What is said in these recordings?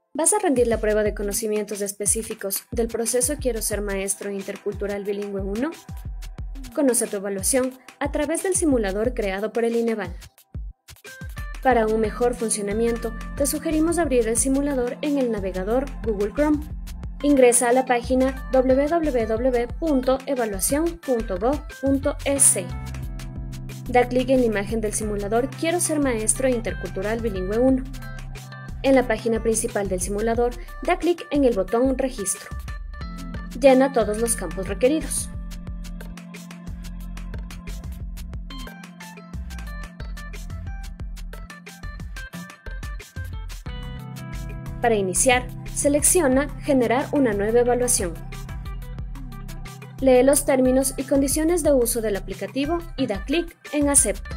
¿Vas a rendir la prueba de conocimientos específicos del proceso Quiero ser maestro intercultural bilingüe 1? Conoce tu evaluación a través del simulador creado por el INEVAL. Para un mejor funcionamiento, te sugerimos abrir el simulador en el navegador Google Chrome. Ingresa a la página www.evaluacion.gov.es. Da clic en la imagen del simulador Quiero ser maestro intercultural bilingüe 1. En la página principal del simulador, da clic en el botón Registro. Llena todos los campos requeridos. Para iniciar, selecciona Generar una nueva evaluación. Lee los términos y condiciones de uso del aplicativo y da clic en Acepto.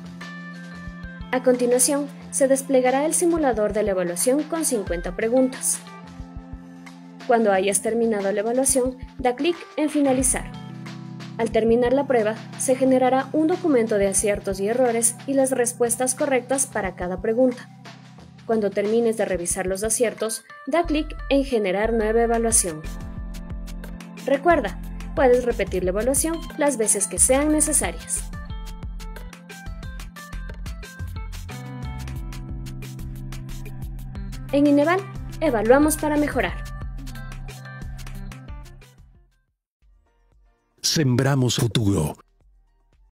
A continuación, se desplegará el simulador de la evaluación con 50 preguntas. Cuando hayas terminado la evaluación, da clic en Finalizar. Al terminar la prueba, se generará un documento de aciertos y errores y las respuestas correctas para cada pregunta. Cuando termines de revisar los aciertos, da clic en Generar nueva evaluación. Recuerda, puedes repetir la evaluación las veces que sean necesarias. En INEVAL, evaluamos para mejorar. Sembramos futuro.